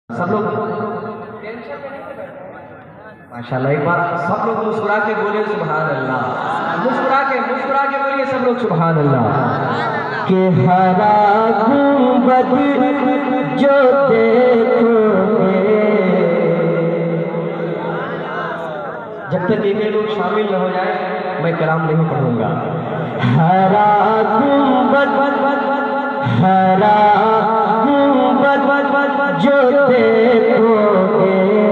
सब लोग माशाल्लाह, एक बार सब लोग मुस्कुरा के बोले सुभान अल्लाह। मुस्कुरा के बोलिए सब लोग सुभान अल्लाह। के हरा गुंबद जो देखोगे, जब तक ये लोग शामिल न हो जाए मैं कलाम नहीं पढ़ूंगा। हरा गुंबद हरा गुंबद जो देखोगे,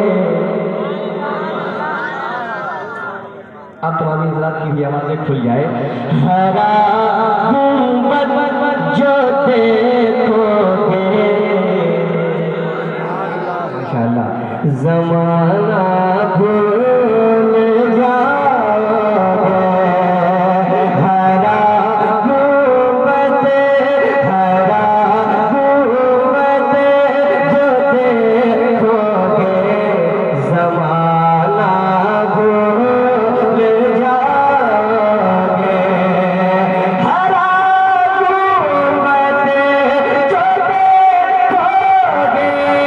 आप तमामी हज़रात की भी आवाज़ें खुल जाए। हरा गुंबद जो देखोगे, माशाअल्लाह, ज़माना भूल जाओगे। हरा गुंबद जो देखोगे, ज़माना भूल जाओगे। हरा गुंबद जो देखोगे,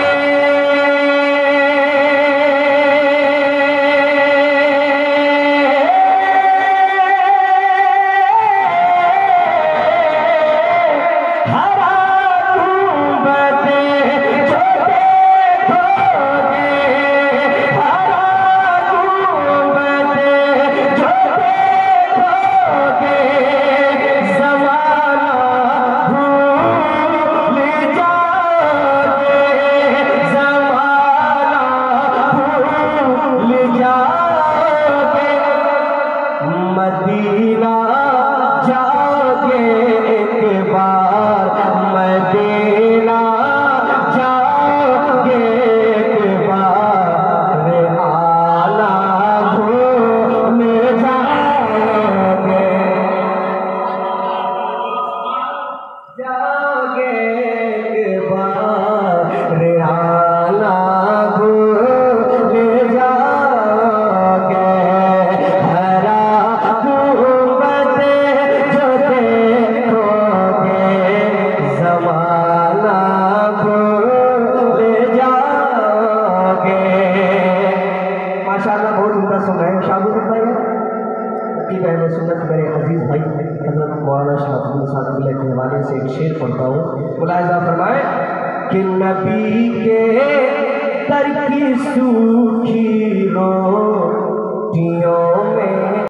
मदीना जाओगे एक बार, मदीना जाओगे एक बार, आना भूल जाओगे। जाओगे एक बार, आना भूल जाओगे। माशाअल्लाह, बहुत सुंदर सॉन्ग है। शाहरुख भाई की बहन सुन्नत मेरे अजीज भाई हजरत मौलाना शाहरुख साहब के हवाले से एक शेर पढ़ता हूँ। मुलाहिजा फरमाए कि नबी के दर की सूखी रोटियों